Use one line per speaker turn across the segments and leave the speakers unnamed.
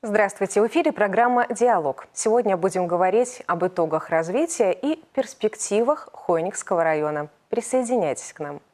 Здравствуйте! В эфире программа «Диалог». Сегодня будем говорить об итогах развития и перспективах Хойникского района. Присоединяйтесь к нам.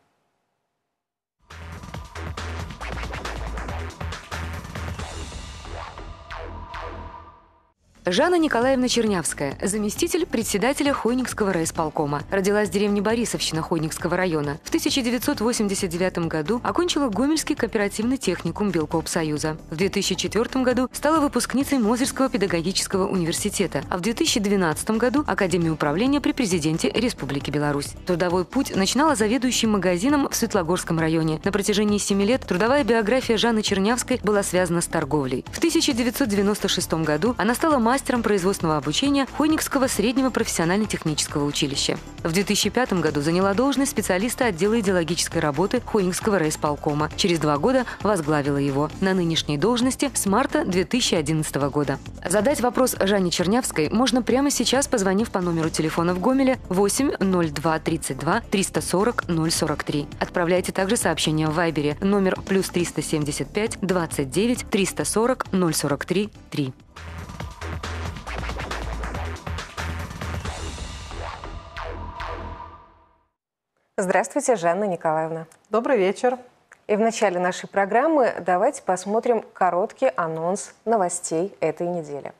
Жанна Николаевна Чернявская, заместитель председателя Хойникского райисполкома. Родилась в деревне Борисовщина Хойникского района. В 1989 году окончила Гомельский кооперативный техникум Белкоопсоюза. В 2004 году стала выпускницей Мозырского педагогического университета, а в 2012 году Академии управления при президенте Республики Беларусь. Трудовой путь начинала заведующим магазином в Светлогорском районе. На протяжении 7 лет трудовая биография Жанны Чернявской была связана с торговлей. В 1996 году она стала мастером производственного обучения Хойникского среднего профессионально-технического училища. В 2005 году заняла должность специалиста отдела идеологической работы Хойникского райисполкома. Через 2 года возглавила его на нынешней должности с марта 2011 года. Задать вопрос Жанне Чернявской можно прямо сейчас, позвонив по номеру телефона в Гомеле 8 02 32 340 043. Отправляйте также сообщение в Вайбере номер +375 29 340 043 3.
Здравствуйте, Жанна Николаевна.
Добрый вечер.
И в начале нашей программы давайте посмотрим короткий анонс новостей этой недели.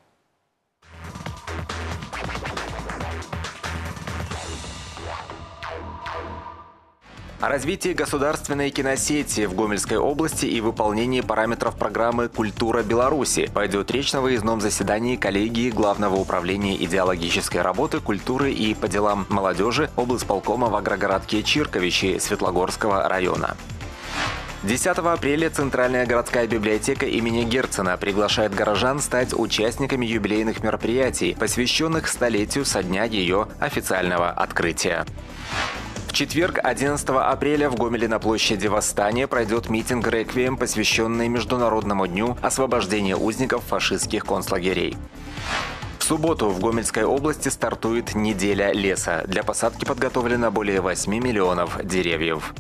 О развитии государственной киносети в Гомельской области и выполнении параметров программы «Культура Беларуси» пойдет речь на выездном заседании коллегии Главного управления идеологической работы, культуры и по делам молодежи облсполкома в агрогородке Чирковичи Светлогорского района. 10 апреля Центральная городская библиотека имени Герцена приглашает горожан стать участниками юбилейных мероприятий, посвященных столетию со дня ее официального открытия. В четверг, 11 апреля, в Гомеле на площади Восстания пройдет митинг-реквием, посвященный Международному дню освобождения узников фашистских концлагерей. В субботу в Гомельской области стартует неделя леса. Для посадки подготовлено более 8 миллионов деревьев.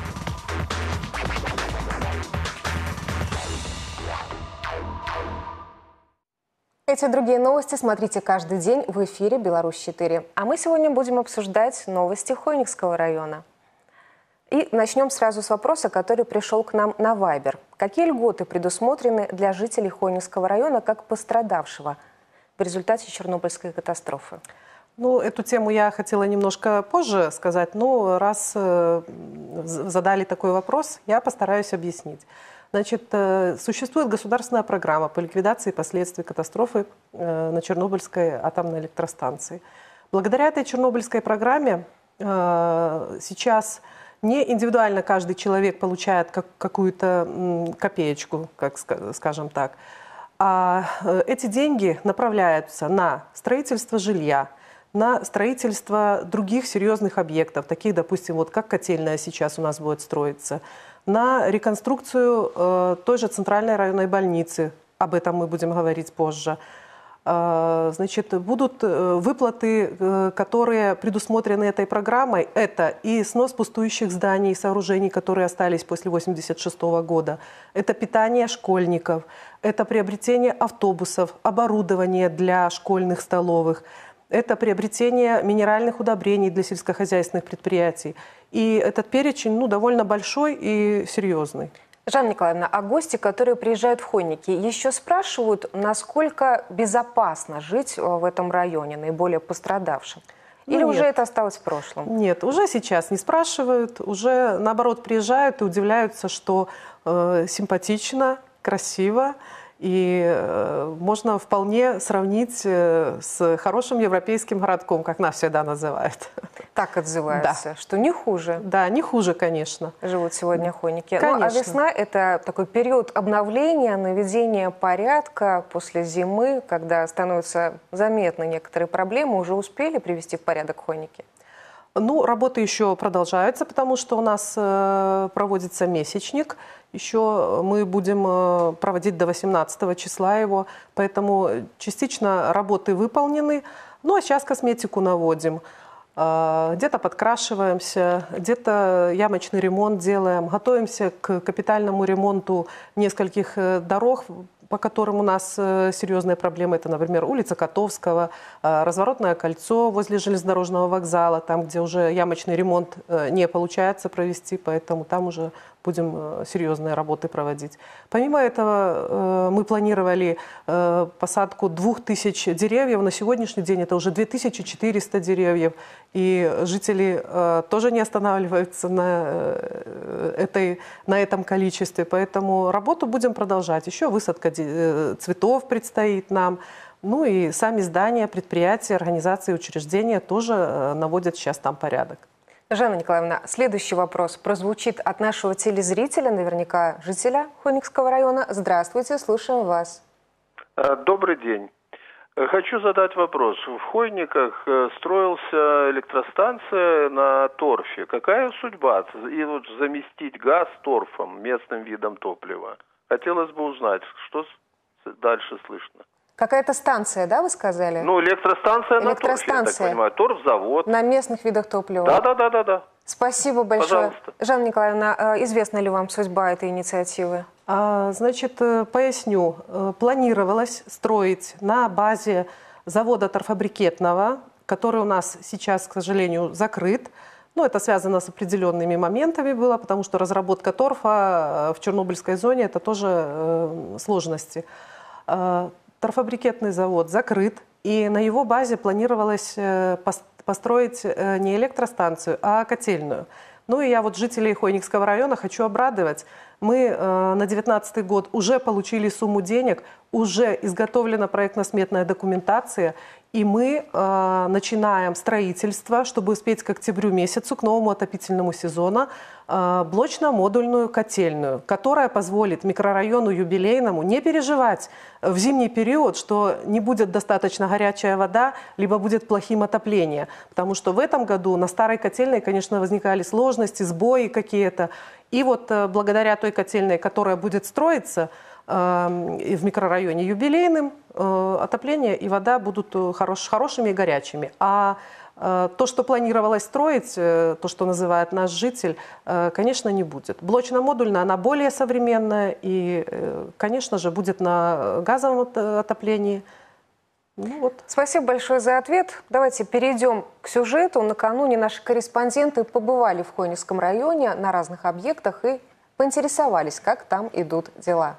Эти и другие новости смотрите каждый день в эфире «Беларусь-4». А мы сегодня будем обсуждать новости Хойникского района. И начнем сразу с вопроса, который пришел к нам на Вайбер. Какие льготы предусмотрены для жителей Хойникского района как пострадавшего в результате Чернобыльской катастрофы?
Ну, эту тему я хотела немножко позже сказать, но раз задали такой вопрос, я постараюсь объяснить. Значит, существует государственная программа по ликвидации последствий катастрофы на Чернобыльской атомной электростанции. Благодаря этой Чернобыльской программе сейчас не индивидуально каждый человек получает какую-то копеечку, скажем так, а эти деньги направляются на строительство жилья, на строительство других серьезных объектов, таких, допустим, вот как котельная сейчас у нас будет строиться, на реконструкцию той же центральной районной больницы, об этом мы будем говорить позже. Значит, будут выплаты, которые предусмотрены этой программой. Это и снос пустующих зданий и сооружений, которые остались после 1986 года. Это питание школьников, это приобретение автобусов, оборудование для школьных столовых. Это приобретение минеральных удобрений для сельскохозяйственных предприятий. И этот перечень довольно большой и серьезный.
Жанна Николаевна, а гости, которые приезжают в Хойники, еще спрашивают, насколько безопасно жить в этом районе, наиболее пострадавшим? Или уже это осталось в прошлом?
Нет, уже сейчас не спрашивают, уже наоборот приезжают и удивляются, что симпатично, красиво. И можно вполне сравнить с хорошим европейским городком, как нас всегда называют.
Так отзываются, да. Что не хуже.
Да, не хуже, конечно.
Живут сегодня Хойники.
Конечно.
Ну, а весна – это такой период обновления, наведения порядка после зимы, когда становятся заметны некоторые проблемы. Уже успели привести в порядок Хойники?
Ну, работы еще продолжаются, потому что у нас проводится месячник. Еще мы будем проводить до 18 числа его, поэтому частично работы выполнены. Ну, а сейчас косметику наводим. Где-то подкрашиваемся, где-то ямочный ремонт делаем. Готовимся к капитальному ремонту нескольких дорог, по которым у нас серьезные проблемы, это, например, улица Котовского, Разворотное кольцо возле железнодорожного вокзала, там, где уже ямочный ремонт не получается провести, поэтому там уже будем серьезные работы проводить. Помимо этого, мы планировали посадку 2000 деревьев. На сегодняшний день это уже 2400 деревьев. И жители тоже не останавливаются на этом количестве. Поэтому работу будем продолжать. Еще высадка цветов предстоит нам. Ну и сами здания, предприятия, организации, учреждения тоже наводят сейчас там порядок.
Жанна Николаевна, следующий вопрос прозвучит от нашего телезрителя, наверняка жителя Хойникского района. Здравствуйте, слушаем вас.
Добрый день. Хочу задать вопрос. В Хойниках строился электростанция на торфе. Какая судьба? И вот заместить газ торфом, местным видом топлива. Хотелось бы узнать, что дальше слышно.
Какая-то станция, да, вы сказали?
Ну, электростанция на торфе, я так понимаю. Торфзавод.
На местных видах топлива.
Да.
Спасибо большое.
Пожалуйста.
Жанна Николаевна, известна ли вам судьба этой инициативы?
Значит, поясню. Планировалось строить на базе завода торфобрикетного, который у нас сейчас, к сожалению, закрыт. Ну, это связано с определенными моментами было, потому что разработка торфа в Чернобыльской зоне – это тоже сложности. Торфобрикетный завод закрыт, и на его базе планировалось построить не электростанцию, а котельную. Ну и я вот жителей Хойникского района хочу обрадовать. Мы на 2019 год уже получили сумму денег, уже изготовлена проектно-сметная документация, и мы начинаем строительство, чтобы успеть к октябрю месяцу, к новому отопительному сезону, блочно-модульную котельную, которая позволит микрорайону юбилейному не переживать в зимний период, что не будет достаточно горячая вода, либо будет плохим отопление. Потому что в этом году на старой котельной, конечно, возникали сложности, сбои какие-то. И вот благодаря той котельной, которая будет строиться в микрорайоне юбилейным, отопление и вода будут хорошими и горячими. А то, что планировалось строить, то, что называет наш житель, конечно, не будет. Блочно-модульная, она более современная и, конечно же, будет на газовом отоплении. Ну, вот.
Спасибо большое за ответ. Давайте перейдем к сюжету. Накануне наши корреспонденты побывали в Хойникском районе на разных объектах и поинтересовались, как там идут дела.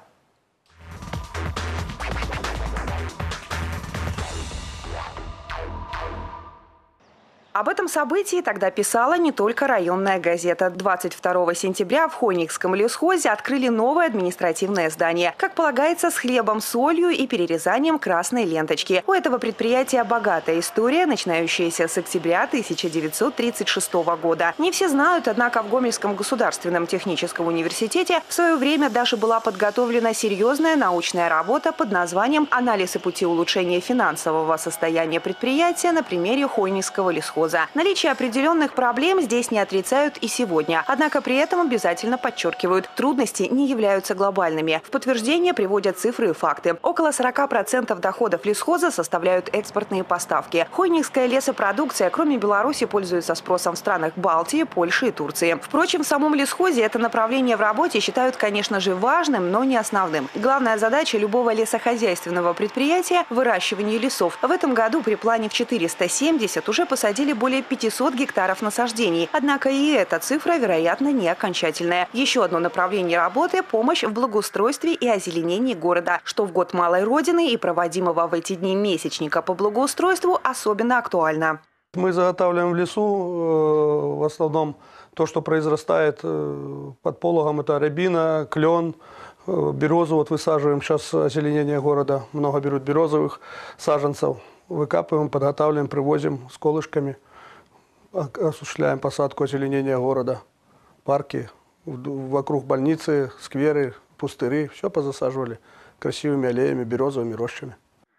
Об этом событии тогда писала не только районная газета. 22 сентября в Хойникском лесхозе открыли новое административное здание. Как полагается, с хлебом, солью и перерезанием красной ленточки. У этого предприятия богатая история, начинающаяся с октября 1936 года. Не все знают, однако в Гомельском государственном техническом университете в свое время даже была подготовлена серьезная научная работа под названием «Анализ и пути улучшения финансового состояния предприятия на примере Хойникского лесхоза». Наличие определенных проблем здесь не отрицают и сегодня. Однако при этом обязательно подчеркивают, трудности не являются глобальными. В подтверждение приводят цифры и факты. Около 40% доходов лесхоза составляют экспортные поставки. Хойникская лесопродукция, кроме Беларуси, пользуется спросом в странах Балтии, Польши и Турции. Впрочем, в самом лесхозе это направление в работе считают, конечно же, важным, но не основным. Главная задача любого лесохозяйственного предприятия – выращивание лесов. В этом году при плане в 470 уже посадили более 500 гектаров насаждений. Однако и эта цифра, вероятно, не окончательная. Еще одно направление работы – помощь в благоустройстве и озеленении города, что в год Малой Родины и проводимого в эти дни месячника по благоустройству особенно актуально.
Мы заготавливаем в лесу в основном то, что произрастает под пологом. Это рябина, клен, березу. Вот высаживаем сейчас озеленение города. Много берут березовых саженцев. Выкапываем, подготавливаем, привозим с колышками. Осуществляем посадку озеленения города, парки, вокруг больницы, скверы, пустыри. Все позасаживали красивыми аллеями, березовыми рощами.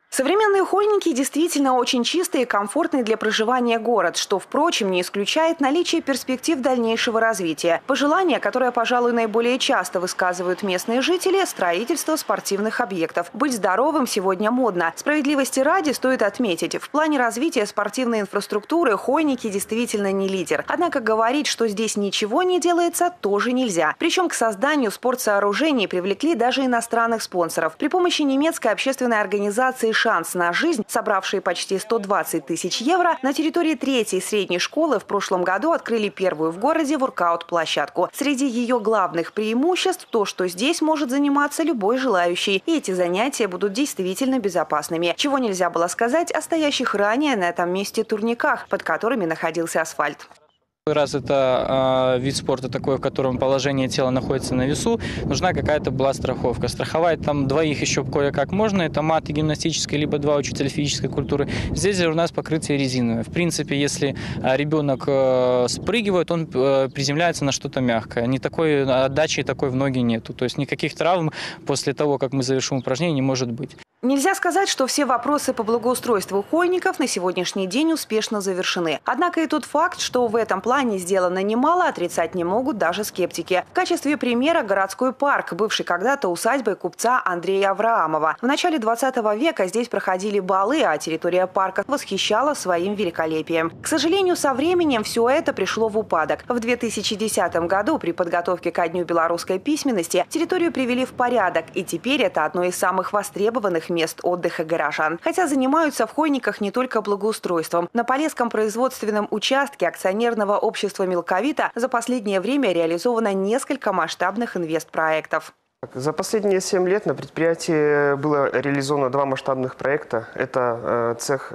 Современные Хойники действительно очень чистый и комфортный для проживания город, что, впрочем, не исключает наличие перспектив дальнейшего развития. Пожелание, которое, пожалуй, наиболее часто высказывают местные жители – строительство спортивных объектов. Быть здоровым сегодня модно. Справедливости ради стоит отметить, в плане развития спортивной инфраструктуры Хойники действительно не лидер. Однако говорить, что здесь ничего не делается, тоже нельзя. Причем к созданию спортсооружений привлекли даже иностранных спонсоров. При помощи немецкой общественной организации «Шанс на жизнь», собравшие почти 120 тысяч евро, на территории 3-й средней школы в прошлом году открыли первую в городе воркаут-площадку. Среди ее главных преимуществ то, что здесь может заниматься любой желающий. И эти занятия будут действительно безопасными. Чего нельзя было сказать о стоящих ранее на этом месте турниках, под которыми находился асфальт.
Раз это вид спорта такой, в котором положение тела находится на весу, нужна какая-то была страховка. Страховать там двоих еще кое-как можно, это маты гимнастической, либо 2 учителя физической культуры. Здесь у нас покрытие резиновое. В принципе, если ребенок спрыгивает, он приземляется на что-то мягкое. Никакой отдачи такой в ноги нету. То есть никаких травм после того, как мы завершим упражнение, не может быть.
Нельзя сказать, что все вопросы по благоустройству Хойников на сегодняшний день успешно завершены. Однако и тот факт, что в этом плане сделано немало, отрицать не могут даже скептики. В качестве примера городской парк, бывший когда-то усадьбой купца Андрея Авраамова. В начале 20 века здесь проходили балы, а территория парка восхищала своим великолепием. К сожалению, со временем все это пришло в упадок. В 2010 году при подготовке ко Дню белорусской письменности территорию привели в порядок, и теперь это одно из самых востребованных мест отдыха горожан. Хотя занимаются в Хойниках не только благоустройством. На Полесском производственном участке акционерного общества «Мелковита» за последнее время реализовано несколько масштабных инвестпроектов.
За последние 7 лет на предприятии было реализовано 2 масштабных проекта. Это цех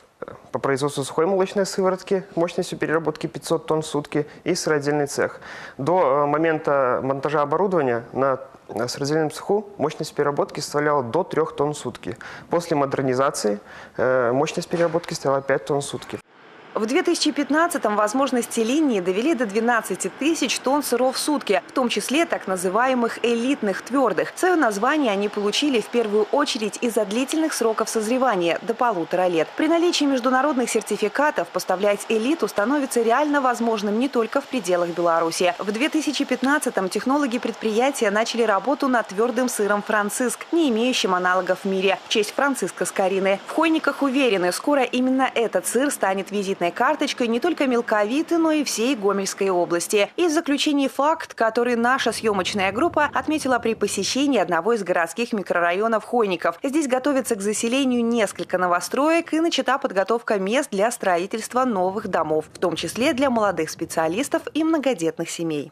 по производству сухой молочной сыворотки мощностью переработки 500 тонн в сутки и сыродельный цех. До момента монтажа оборудования на сыродельном цеху мощность переработки составляла до 3 тонн в сутки. После модернизации мощность переработки составляла 5 тонн в сутки.
В 2015-м возможности линии довели до 12 тысяч тонн сыров в сутки, в том числе так называемых элитных твердых. Свое название они получили в первую очередь из-за длительных сроков созревания – до 1,5 лет. При наличии международных сертификатов поставлять элиту становится реально возможным не только в пределах Беларуси. В 2015-м технологи предприятия начали работу над твердым сыром «Франциск», не имеющим аналогов в мире, в честь Франциска Скорины. В Хойниках уверены, скоро именно этот сыр станет визитной карточкой не только Мелковиты, но и всей Гомельской области. И в заключении факт, который наша съемочная группа отметила при посещении одного из городских микрорайонов Хойников. Здесь готовится к заселению несколько новостроек и начата подготовка мест для строительства новых домов, в том числе для молодых специалистов и многодетных семей.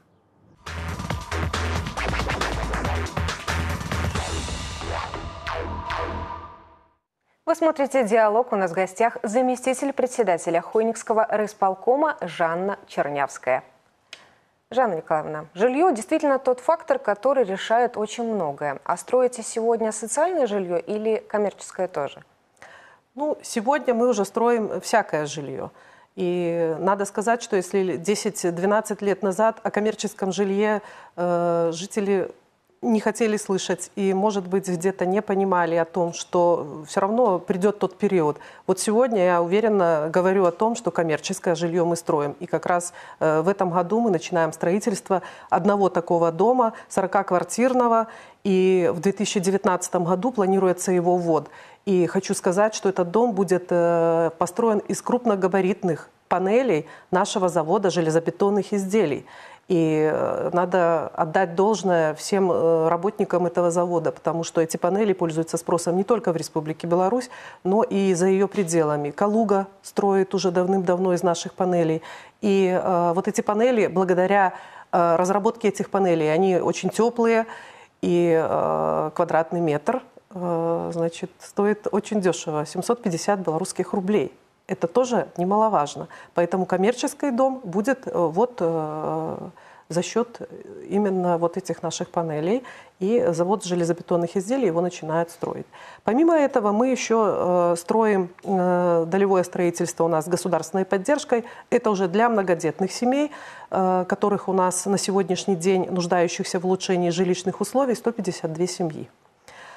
Вы смотрите «Диалог». У нас в гостях заместитель председателя Хойникского райисполкома Жанна Чернявская. Жанна Николаевна, жилье действительно тот фактор, который решает очень многое. А строите сегодня социальное жилье или коммерческое тоже?
Ну, сегодня мы уже строим всякое жилье. И надо сказать, что если 10-12 лет назад о коммерческом жилье жители не хотели слышать и, может быть, где-то не понимали о том, что все равно придет тот период. Вот сегодня я уверенно говорю о том, что коммерческое жилье мы строим. И как раз в этом году мы начинаем строительство одного такого дома, 40-квартирного, и в 2019 году планируется его ввод. И хочу сказать, что этот дом будет построен из крупногабаритных панелей нашего завода железобетонных изделий. И надо отдать должное всем работникам этого завода, потому что эти панели пользуются спросом не только в Республике Беларусь, но и за ее пределами. Калуга строит уже давным-давно из наших панелей. И вот эти панели, благодаря разработке этих панелей, они очень теплые, и квадратный метр, значит, стоит очень дешево, 750 белорусских рублей. Это тоже немаловажно. Поэтому коммерческий дом будет вот за счет именно вот этих наших панелей. И завод железобетонных изделий его начинает строить. Помимо этого мы еще строим долевое строительство у нас с государственной поддержкой. Это уже для многодетных семей, которых у нас на сегодняшний день, нуждающихся в улучшении жилищных условий, 152 семьи.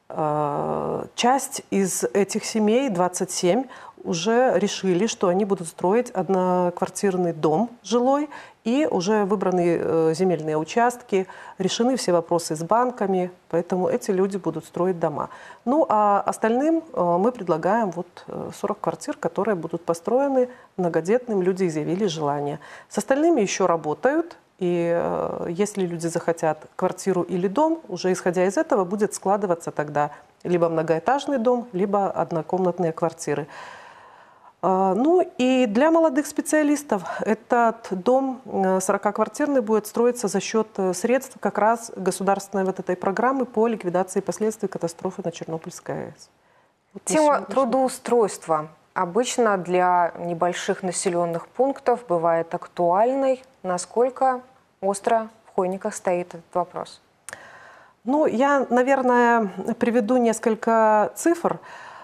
Часть из этих семей, 27, уже решили, что они будут строить одноквартирный дом жилой, и уже выбраны земельные участки, решены все вопросы с банками, поэтому эти люди будут строить дома. Ну а остальным мы предлагаем вот 40 квартир, которые будут построены многодетным, люди изъявили желание. С остальными еще работают, и если люди захотят квартиру или дом, уже исходя из этого будет складываться тогда либо многоэтажный дом, либо однокомнатные квартиры. Ну и для молодых специалистов этот дом 40-квартирный будет строиться за счет средств как раз государственной вот этой программы по ликвидации последствий катастрофы на Чернобыльской АЭС. Вот
тема трудоустройства обычно для небольших населенных пунктов бывает актуальной. Насколько остро в Хойниках стоит этот вопрос?
Ну, я, наверное, приведу несколько цифр.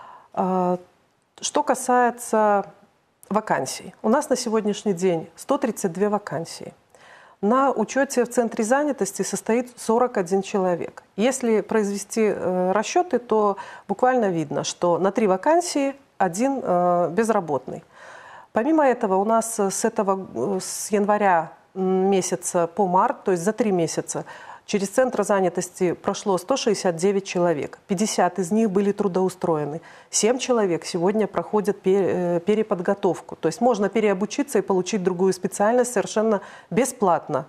Что касается вакансий. У нас на сегодняшний день 132 вакансии. На учете в центре занятости состоит 41 человек. Если произвести расчеты, то буквально видно, что на 3 вакансии 1 безработный. Помимо этого, у нас с января месяца по март, то есть за 3 месяца, через центр занятости прошло 169 человек. 50 из них были трудоустроены. 7 человек сегодня проходят переподготовку. То есть можно переобучиться и получить другую специальность совершенно бесплатно.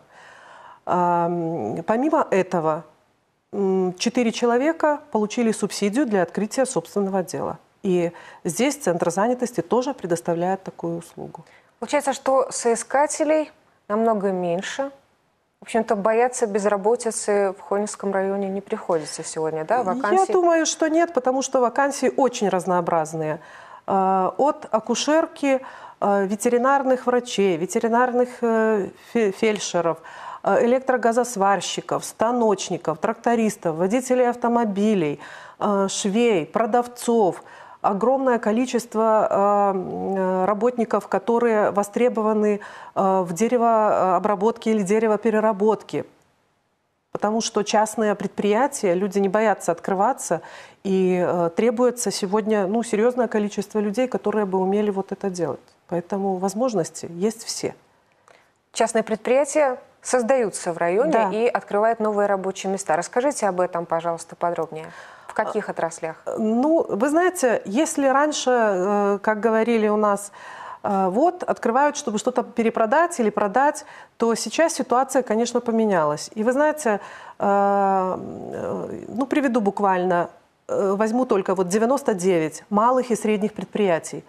Помимо этого, 4 человека получили субсидию для открытия собственного дела. И здесь центр занятости тоже предоставляет такую услугу.
Получается, что соискателей намного меньше. В общем-то, бояться безработицы в Хойникском районе не приходится сегодня, да?
Я думаю, что нет, потому что вакансии очень разнообразные. От акушерки, ветеринарных врачей, ветеринарных фельдшеров, электрогазосварщиков, станочников, трактористов, водителей автомобилей, швей, продавцов. Огромное количество работников, которые востребованы в деревообработке или деревопереработке. Потому что частные предприятия, люди не боятся открываться, и требуется сегодня серьезное количество людей, которые бы умели вот это делать. Поэтому возможности есть все.
Частные предприятия создаются в районе, да, и открывают новые рабочие места. Расскажите об этом, пожалуйста, подробнее. В каких отраслях?
Ну, вы знаете, если раньше, как говорили у нас, вот, открывают, чтобы что-то перепродать или продать, то сейчас ситуация, конечно, поменялась. И вы знаете, приведу буквально, возьму только вот 99 малых и средних предприятий,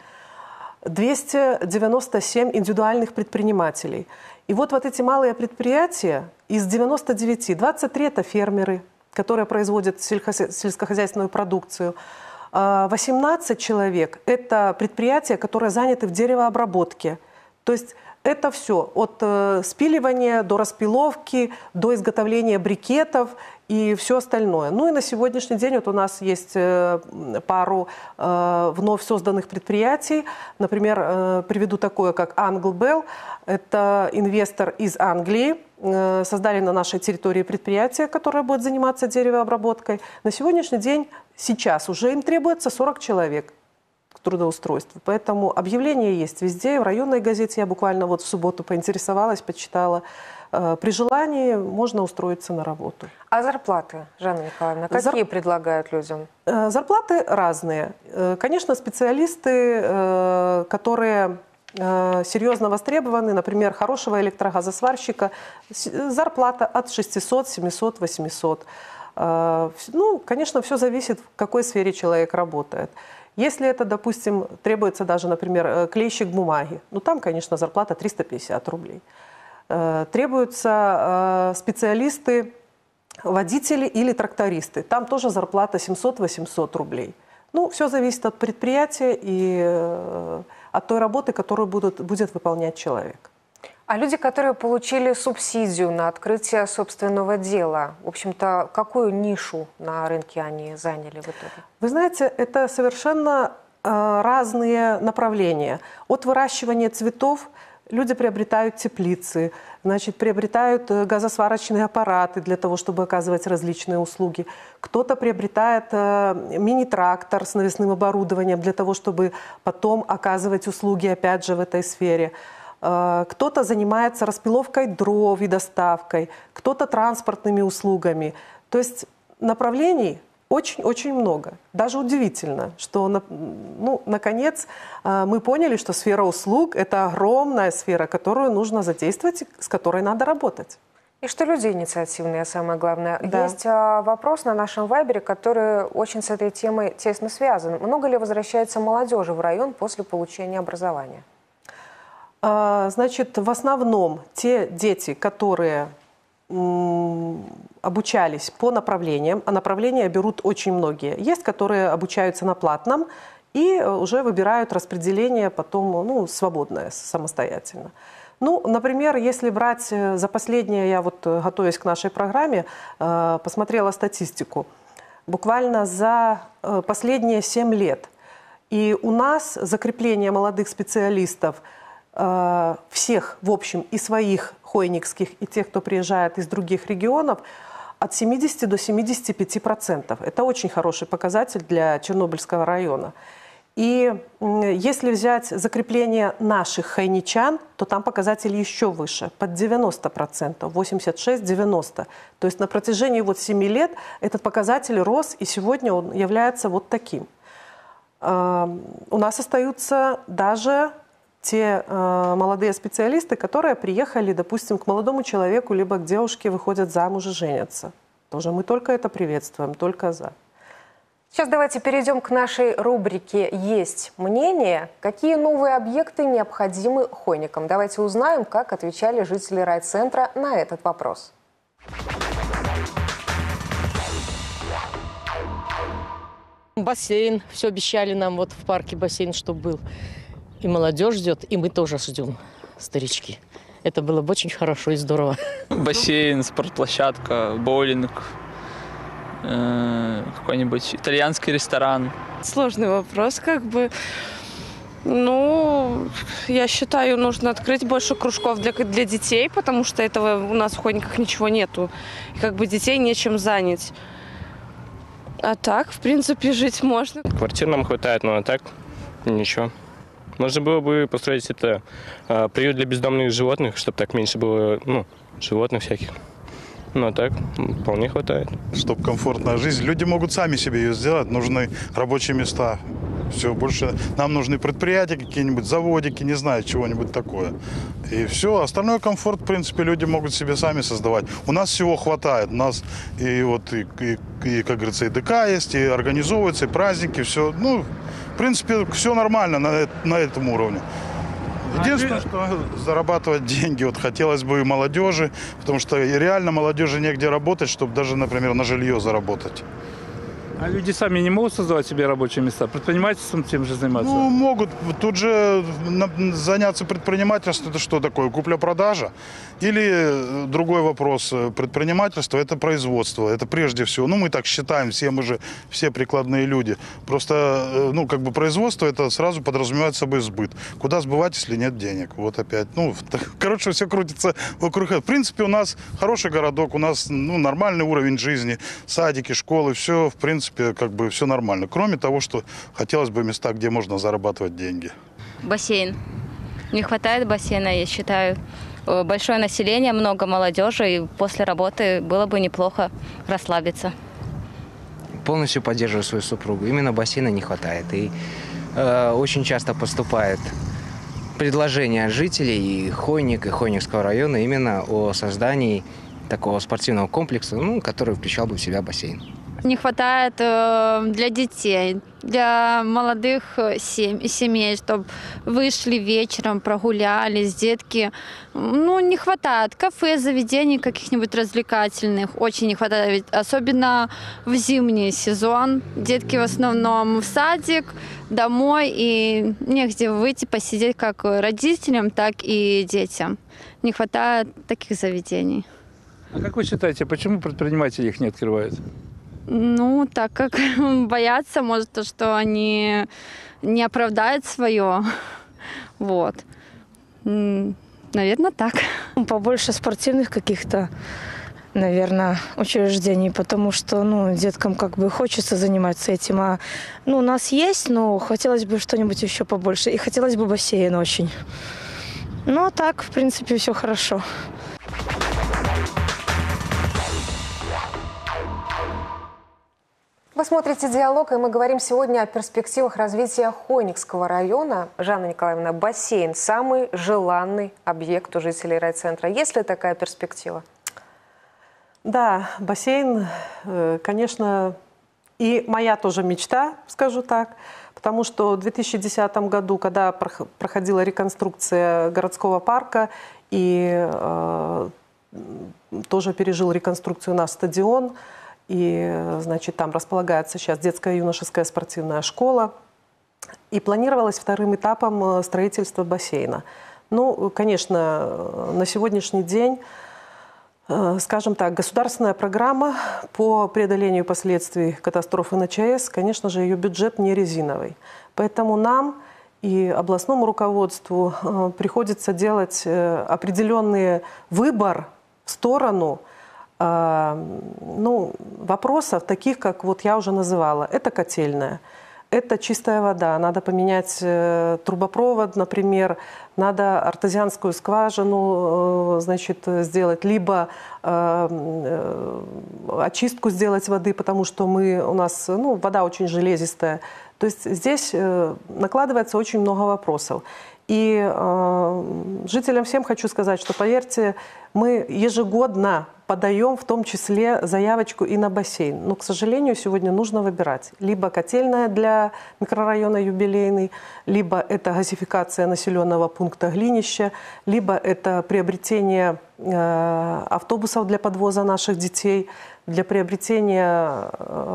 297 индивидуальных предпринимателей. И вот эти малые предприятия из 99, 23 это фермеры, которые производят сельскохозяйственную продукцию. 18 человек – это предприятия, которые заняты в деревообработке. То есть это все от спиливания до распиловки, до изготовления брикетов и все остальное. Ну и на сегодняшний день вот у нас есть пару вновь созданных предприятий. Например, приведу такое, как Anglebell. Это инвестор из Англии. Создали на нашей территории предприятие, которое будет заниматься деревообработкой. На сегодняшний день, сейчас уже им требуется 40 человек к трудоустройству. Поэтому объявления есть везде. В районной газете я буквально вот в субботу поинтересовалась, почитала. При желании можно устроиться на работу.
А зарплаты, Жанна Николаевна, какие предлагают людям?
Зарплаты разные. Конечно, специалисты, которые серьезно востребованы, например, хорошего электрогазосварщика, зарплата от 600, 700, 800. Ну, конечно, все зависит, в какой сфере человек работает. Если это, допустим, требуется даже, например, клейщик бумаги, там, конечно, зарплата 350 рублей. Требуются специалисты, водители или трактористы. Там тоже зарплата 700-800 рублей. Ну, все зависит от предприятия и от той работы, которую будет выполнять человек.
А люди, которые получили субсидию на открытие собственного дела, в общем-то, какую нишу на рынке они заняли в итоге?
Вы знаете, это совершенно разные направления. От выращивания цветов люди приобретают теплицы, значит, приобретают газосварочные аппараты для того, чтобы оказывать различные услуги. Кто-то приобретает мини-трактор с навесным оборудованием для того, чтобы потом оказывать услуги, опять же, в этой сфере. Кто-то занимается распиловкой дров и доставкой, кто-то транспортными услугами. То есть направлений очень-очень много. Даже удивительно, что, наконец, мы поняли, что сфера услуг – это огромная сфера, которую нужно задействовать, с которой надо работать.
И что люди инициативные, самое главное.
Да.
Есть вопрос на нашем вайбере, который очень с этой темой тесно связан. Много ли возвращается молодежи в район после получения образования?
Значит, в основном те дети, которые обучались по направлениям, а направления берут очень многие. Есть, которые обучаются на платном и уже выбирают распределение потом, свободное, самостоятельно. Например, если брать за последнее, я вот, готовясь к нашей программе, посмотрела статистику. Буквально за последние 7 лет. И у нас закрепление молодых специалистов всех, в общем, и своих хойникских, и тех, кто приезжает из других регионов, от 70 до 75%. Это очень хороший показатель для Чернобыльского района. И если взять закрепление наших хойничан, то там показатель еще выше, под 90%, 86-90%. То есть на протяжении 7 лет этот показатель рос, и сегодня он является вот таким. У нас остаются даже те молодые специалисты, которые приехали, допустим, к молодому человеку, либо к девушке, выходят замуж и женятся. Тоже мы только это приветствуем, только за.
Сейчас давайте перейдем к нашей рубрике «Есть мнение». Какие новые объекты необходимы хойникам? Давайте узнаем, как отвечали жители райцентра на этот вопрос.
Бассейн. Все обещали нам, вот в парке бассейн, чтобы был. И молодежь ждет, и мы тоже ждем, старички. Это было бы очень хорошо и здорово.
Бассейн, спортплощадка, боулинг, какой-нибудь итальянский ресторан.
Сложный вопрос, я считаю, нужно открыть больше кружков для детей, потому что этого у нас в Хойниках ничего нету. И детей нечем занять. А так, в принципе, жить можно.
Квартир нам хватает, но так ничего. Можно было бы построить приют для бездомных животных, чтобы так меньше было, животных всяких. Ну, а так вполне хватает.
Чтобы комфортная жизнь. Люди могут сами себе ее сделать. Нужны рабочие места. Все, больше нам нужны предприятия какие-нибудь, заводики, не знаю, чего-нибудь такое. И все. Остальной комфорт, в принципе, люди могут себе сами создавать. У нас всего хватает. У нас и как говорится, и ДК есть, и организовываются, и праздники, все. В принципе, все нормально на этом уровне. Единственное, что зарабатывать деньги хотелось бы и молодежи, потому что реально молодежи негде работать, чтобы даже, например, на жилье заработать.
А люди сами не могут создавать себе рабочие места? Предпринимательством тем же заниматься?
Могут. Тут же заняться предпринимательством, это что такое? Купля-продажа? Или другой вопрос, предпринимательство – это производство. Это прежде всего, мы так считаем, мы же все прикладные люди. Просто, производство – это сразу подразумевает собой сбыт. Куда сбывать, если нет денег? Вот опять. Короче, все крутится вокруг этого. В принципе, у нас хороший городок, у нас нормальный уровень жизни, садики, школы, все, в принципе, все нормально. Кроме того, что хотелось бы места, где можно зарабатывать деньги.
Бассейн. Не хватает бассейна, я считаю. Большое население, много молодежи, и после работы было бы неплохо расслабиться.
Полностью поддерживаю свою супругу. Именно бассейна не хватает. И очень часто поступает предложение от жителей и Хойникского района именно о создании такого спортивного комплекса, который включал бы в себя бассейн.
Не хватает для детей, для молодых семей, чтобы вышли вечером, прогулялись, детки. Не хватает кафе, заведений каких-нибудь развлекательных. Очень не хватает, особенно в зимний сезон. Детки в основном в садик, домой, и негде выйти посидеть как родителям, так и детям. Не хватает таких заведений.
А как вы считаете, почему предприниматели их не открывают?
Так как боятся, может, то, что они не оправдают свое. Вот.
Наверное, так.
Побольше спортивных каких-то, наверное, учреждений, потому что, деткам как бы хочется заниматься этим. А, у нас есть, но хотелось бы что-нибудь еще побольше. И хотелось бы бассейн очень. Ну, а так, в принципе, все хорошо.
Вы смотрите «Диалог», и мы говорим сегодня о перспективах развития Хойникского района. Жанна Николаевна, бассейн – самый желанный объект у жителей райцентра. Есть ли такая перспектива?
Да, бассейн, конечно, и моя тоже мечта, скажу так. Потому что в 2010 году, когда проходила реконструкция городского парка, и тоже пережил реконструкцию наш стадион, и, значит, там располагается сейчас детская юношеская спортивная школа. И планировалось вторым этапом строительство бассейна. Ну, конечно, на сегодняшний день, скажем так, государственная программа по преодолению последствий катастрофы на ЧАЭС, конечно же, ее бюджет не резиновый. Поэтому нам и областному руководству приходится делать определенный выбор в сторону вопросов, таких, как вот я уже называла. Это котельная, это чистая вода, надо поменять трубопровод, например, надо артезианскую скважину, значит, сделать, либо очистку сделать воды, потому что у нас вода очень железистая. То есть здесь накладывается очень много вопросов. И жителям всем хочу сказать, что, поверьте, мы ежегодно подаем в том числе заявочку и на бассейн. Но, к сожалению, сегодня нужно выбирать. Либо котельная для микрорайона Юбилейный, либо это газификация населенного пункта Глинище, либо это приобретение автобусов для подвоза наших детей, для приобретения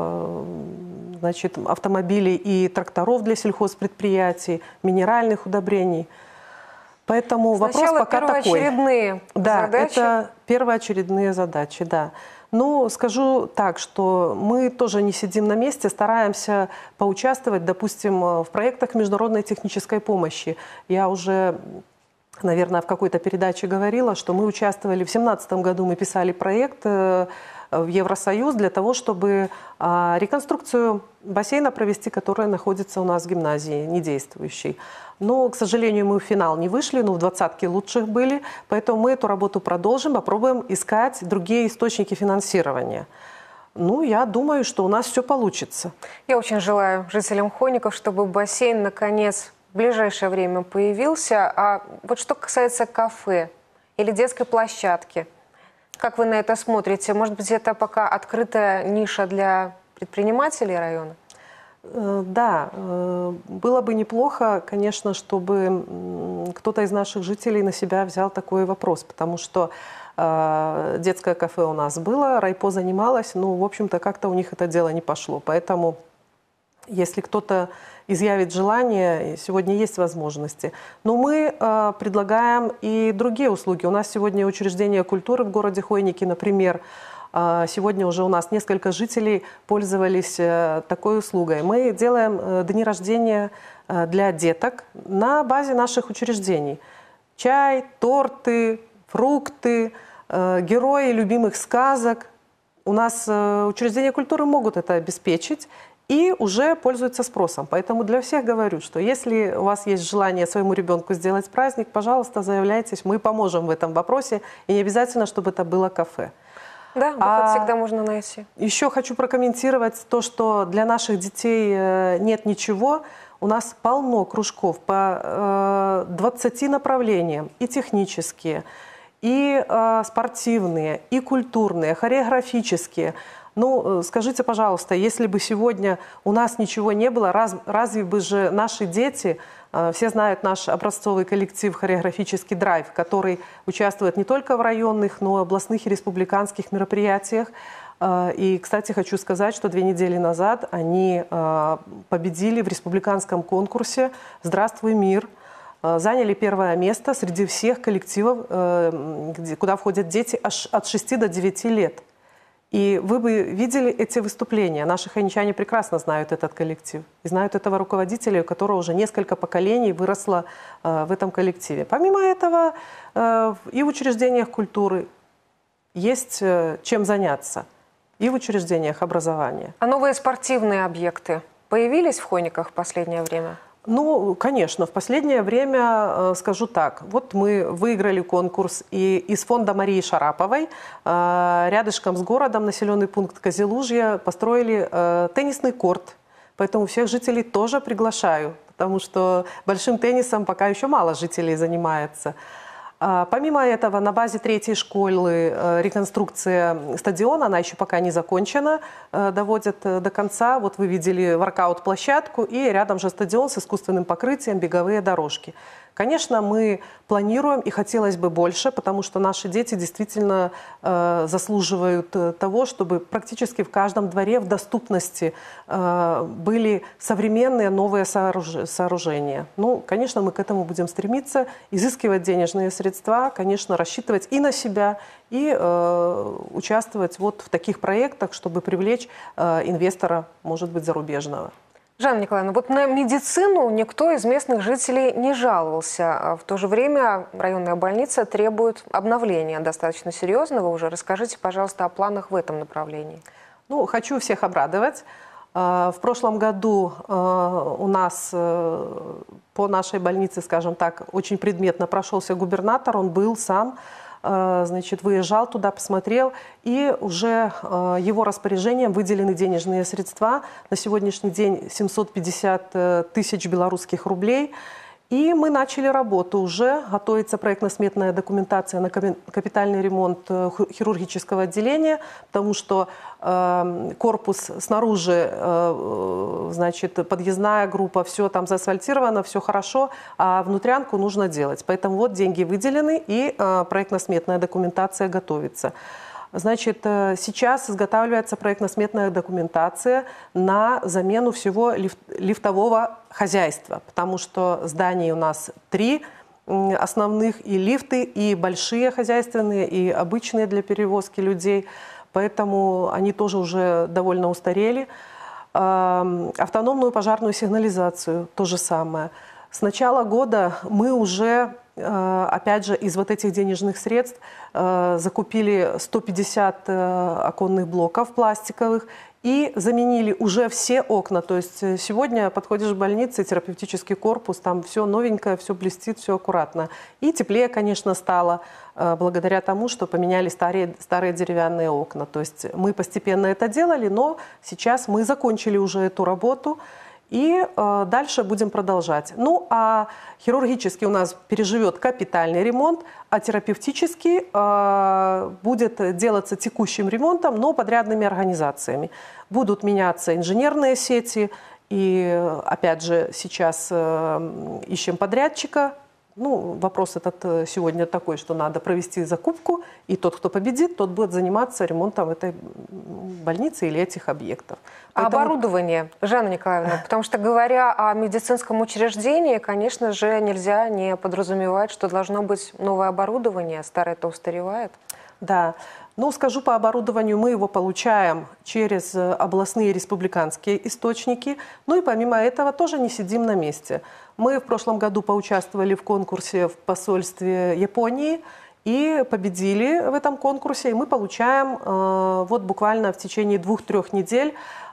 автомобилей и тракторов для сельхозпредприятий, минеральных удобрений. Поэтому вопрос пока такой.
Первоочередные задачи?
Это первоочередные задачи, да. Ну, скажу так, что мы тоже не сидим на месте, стараемся поучаствовать, допустим, в проектах международной технической помощи. Я уже, наверное, в какой-то передаче говорила, что мы участвовали в 2017 году, мы писали проект в Евросоюз для того, чтобы реконструкцию бассейна провести, который находится у нас в гимназии, недействующий. Но, к сожалению, мы в финал не вышли, но в 20-ке лучших были, поэтому мы эту работу продолжим, попробуем искать другие источники финансирования. Ну, я думаю, что у нас все получится.
Я очень желаю жителям Хойников, чтобы бассейн, наконец, в ближайшее время появился. А вот что касается кафе или детской площадки, как вы на это смотрите? Может быть, это пока открытая ниша для предпринимателей района?
Да, было бы неплохо, конечно, чтобы кто-то из наших жителей на себя взял такой вопрос, потому что детское кафе у нас было, райпо занималась, но, в общем-то, как-то у них это дело не пошло. Поэтому, если кто-то изъявит желание, сегодня есть возможности. Но мы предлагаем и другие услуги. У нас сегодня учреждение культуры в городе Хойники, например. Сегодня уже у нас несколько жителей пользовались такой услугой. Мы делаем дни рождения для деток на базе наших учреждений. Чай, торты, фрукты, герои любимых сказок. У нас учреждения культуры могут это обеспечить и уже пользуются спросом. Поэтому для всех говорю, что если у вас есть желание своему ребенку сделать праздник, пожалуйста, заявляйтесь, мы поможем в этом вопросе. И не обязательно, чтобы это было кафе.
Да, выход всегда можно найти.
Еще хочу прокомментировать то, что для наших детей нет ничего. У нас полно кружков по 20 направлениям, и технические, и спортивные, и культурные, хореографические. Ну, скажите, пожалуйста, если бы сегодня у нас ничего не было, разве бы же наши дети, все знают наш образцовый коллектив «Хореографический драйв», который участвует не только в районных, но и областных и республиканских мероприятиях. И, кстати, хочу сказать, что 2 недели назад они победили в республиканском конкурсе «Здравствуй, мир». Заняли 1-е место среди всех коллективов, куда входят дети аж от 6 до 9 лет. И вы бы видели эти выступления. Наши хойничане прекрасно знают этот коллектив. И знают этого руководителя, у которого уже несколько поколений выросло в этом коллективе. Помимо этого, и в учреждениях культуры есть чем заняться. И в учреждениях образования.
А новые спортивные объекты появились в Хойниках в последнее время?
Ну, конечно, в последнее время, скажу так, вот мы выиграли конкурс, и из фонда Марии Шараповой рядышком с городом, населенный пункт Козелужье, построили теннисный корт. Поэтому всех жителей тоже приглашаю, потому что большим теннисом пока еще мало жителей занимается. Помимо этого, на базе 3-й школы реконструкция стадиона, она еще пока не закончена, доводят до конца. Вот вы видели воркаут-площадку и рядом же стадион с искусственным покрытием, беговые дорожки. Конечно, мы планируем, и хотелось бы больше, потому что наши дети действительно заслуживают того, чтобы практически в каждом дворе в доступности были современные новые сооружения. Ну, конечно, мы к этому будем стремиться, изыскивать денежные средства, конечно, рассчитывать и на себя, и участвовать вот в таких проектах, чтобы привлечь инвестора, может быть, зарубежного.
Жанна Николаевна, вот на медицину никто из местных жителей не жаловался. В то же время районная больница требует обновления достаточно серьезного уже. Расскажите, пожалуйста, о планах в этом направлении.
Ну, хочу всех обрадовать. В прошлом году у нас по нашей больнице, скажем так, очень предметно прошелся губернатор. Он был сам, значит, выезжал туда, посмотрел, и уже его распоряжением выделены денежные средства. На сегодняшний день 750 тысяч белорусских рублей. И мы начали работу уже. Готовится проектно-сметная документация на капитальный ремонт хирургического отделения, потому что корпус снаружи, значит, подъездная группа, все там заасфальтировано, все хорошо, а внутрянку нужно делать. Поэтому вот деньги выделены, и проектно-сметная документация готовится. Значит, сейчас изготавливается проектно-сметная документация на замену всего лифтового хозяйства, потому что зданий у нас 3 основных, и лифты, и большие хозяйственные, и обычные для перевозки людей, поэтому они тоже уже довольно устарели. Автономную пожарную сигнализацию то же самое. С начала года мы уже, опять же, из вот этих денежных средств закупили 150 оконных блоков пластиковых и заменили уже все окна. То есть сегодня подходишь в больницу, терапевтический корпус, там все новенькое, все блестит, все аккуратно. И теплее, конечно, стало благодаря тому, что поменяли старые деревянные окна. То есть мы постепенно это делали, но сейчас мы закончили уже эту работу. И дальше будем продолжать. Ну, а хирургический у нас переживет капитальный ремонт, а терапевтический будет делаться текущим ремонтом, но подрядными организациями. Будут меняться инженерные сети, и, опять же, сейчас ищем подрядчика. Ну, вопрос этот сегодня такой, что надо провести закупку, и тот, кто победит, тот будет заниматься ремонтом этой больницы или этих объектов.
Поэтому... Оборудование, Жанна Николаевна, потому что, говоря о медицинском учреждении, конечно же, нельзя не подразумевать, что должно быть новое оборудование, старое-то устаревает.
Да. Ну, скажу по оборудованию, мы его получаем через областные республиканские источники. Ну и помимо этого тоже не сидим на месте. Мы в прошлом году поучаствовали в конкурсе в посольстве Японии и победили в этом конкурсе. И мы получаем вот буквально в течение 2-3 недель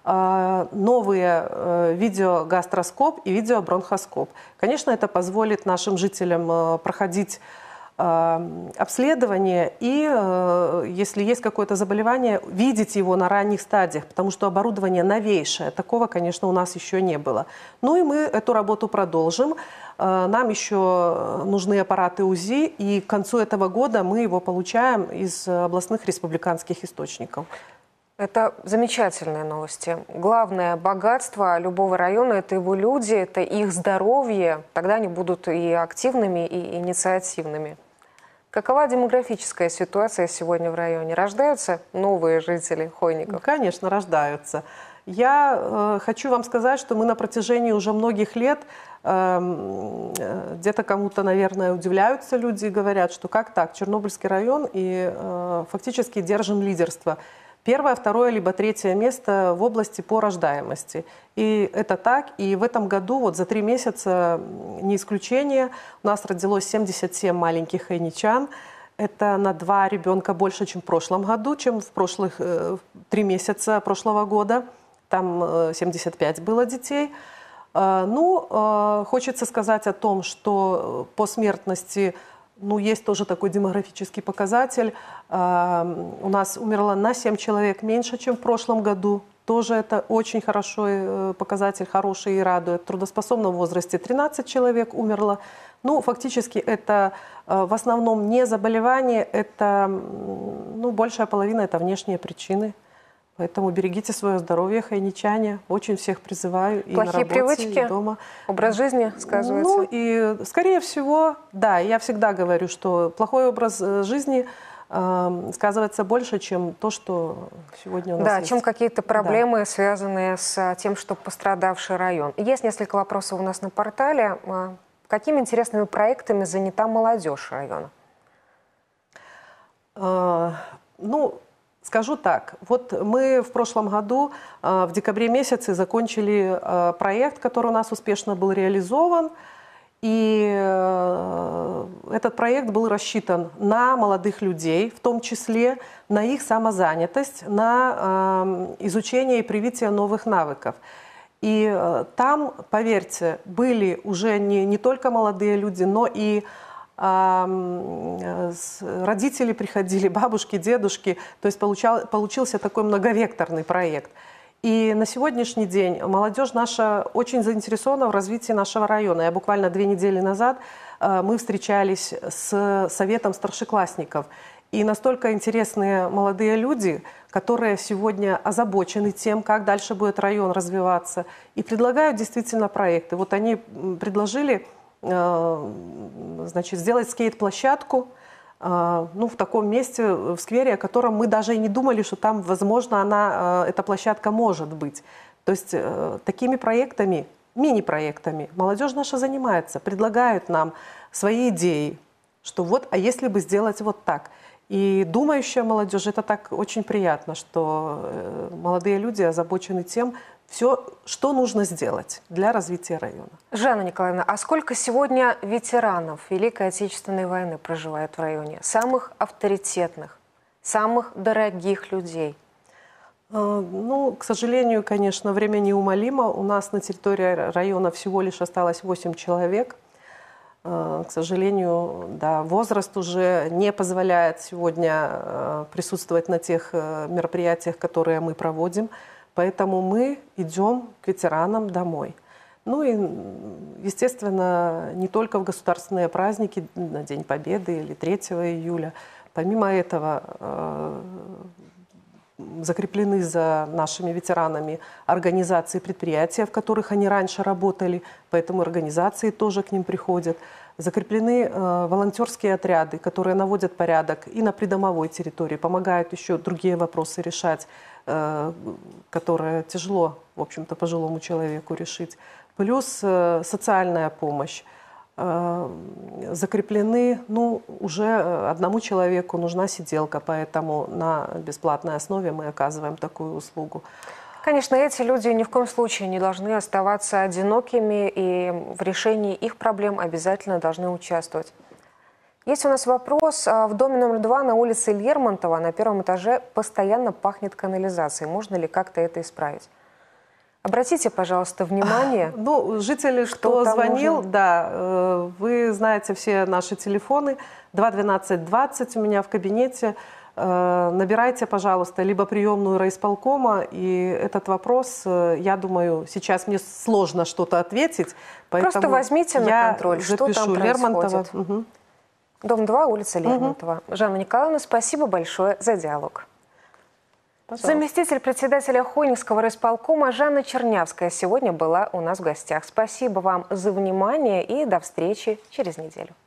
новые видеогастроскоп и видеобронхоскоп. Конечно, это позволит нашим жителям проходить обследование и, если есть какое-то заболевание, видеть его на ранних стадиях, потому что оборудование новейшее. Такого, конечно, у нас еще не было. Ну и мы эту работу продолжим. Нам еще нужны аппараты УЗИ, и к концу этого года мы его получаем из областных республиканских источников.
Это замечательные новости. Главное богатство любого района – это его люди, это их здоровье. Тогда они будут и активными, и инициативными. Какова демографическая ситуация сегодня в районе? Рождаются новые жители Хойников?
Конечно, рождаются. Я хочу вам сказать, что мы на протяжении уже многих лет, где-то кому-то, наверное, удивляются люди и говорят, что как так, Чернобыльский район, и фактически держим лидерство. первое, второе, либо третье место в области по рождаемости. И это так. И в этом году, вот за 3 месяца, не исключение, у нас родилось 77 маленьких хойничан. Это на 2 ребенка больше, чем в прошлом году, чем в прошлых 3 месяца прошлого года. Там 75 было детей. Хочется сказать о том, что по смертности есть тоже такой демографический показатель. У нас умерло на 7 человек меньше, чем в прошлом году. Тоже это очень хороший показатель, хороший и радует. В трудоспособном возрасте 13 человек умерло. Фактически это в основном не заболевание, это большая половина это внешние причины. Поэтому берегите свое здоровье, хойничане. Очень всех призываю и
плохие
на работе,
привычки,
и дома.
Образ жизни сказывается?
И скорее всего, да, я всегда говорю, что плохой образ жизни сказывается больше, чем то, что сегодня у нас есть.
Чем какие-то проблемы, связанные с тем, что пострадавший район. Есть несколько вопросов у нас на портале. Какими интересными проектами занята молодежь района?
Скажу так, вот мы в прошлом году в декабре месяце закончили проект, который у нас успешно был реализован. И этот проект был рассчитан на молодых людей, в том числе на их самозанятость, на изучение и привитие новых навыков. И там, поверьте, были уже не только молодые люди, но и родители приходили, бабушки, дедушки. То есть получился такой многовекторный проект. И на сегодняшний день молодежь наша очень заинтересована в развитии нашего района. Я буквально 2 недели назад мы встречались с советом старшеклассников. И настолько интересные молодые люди, которые сегодня озабочены тем, как дальше будет район развиваться, и предлагают действительно проекты. Вот они предложили сделать скейт-площадку в таком месте, в сквере, о котором мы даже и не думали, что там, возможно, эта площадка может быть. То есть такими проектами, мини-проектами молодежь наша занимается, предлагают нам свои идеи, что а если бы сделать вот так. И думающая молодежь, это так очень приятно, что молодые люди озабочены тем, все, что нужно сделать для развития района.
Жанна Николаевна, а сколько сегодня ветеранов Великой Отечественной войны проживает в районе? Самых авторитетных, самых дорогих людей?
К сожалению, конечно, время неумолимо. У нас на территории района всего лишь осталось 8 человек. К сожалению, возраст уже не позволяет сегодня присутствовать на тех мероприятиях, которые мы проводим. Поэтому мы идем к ветеранам домой. И, естественно, не только в государственные праздники, на День Победы или 3 июля. Помимо этого, закреплены за нашими ветеранами организации, предприятия, в которых они раньше работали, поэтому организации тоже к ним приходят. Закреплены волонтерские отряды, которые наводят порядок и на придомовой территории, помогают еще другие вопросы решать, которые тяжело, в общем-то, пожилому человеку решить. Плюс социальная помощь. Закреплены, уже одному человеку нужна сиделка, поэтому на бесплатной основе мы оказываем такую услугу.
Конечно, эти люди ни в коем случае не должны оставаться одинокими, и в решении их проблем обязательно должны участвовать. Есть у нас вопрос. В доме номер 2 на улице Лермонтова на 1-м этаже постоянно пахнет канализацией. Можно ли как-то это исправить? Обратите, пожалуйста, внимание.
Жители, кто звонил, вы знаете все наши телефоны. 212-20 у меня в кабинете. Набирайте, пожалуйста, либо приемную райисполкома. И этот вопрос, я думаю, сейчас мне сложно что-то ответить.
Просто возьмите на контроль, что там происходит.
Угу.
Дом 2, улица Лермонтова. Жанна Николаевна, спасибо большое за диалог. Пожалуйста. Заместитель председателя Хойникского райисполкома Жанна Чернявская сегодня была у нас в гостях. Спасибо вам за внимание и до встречи через неделю.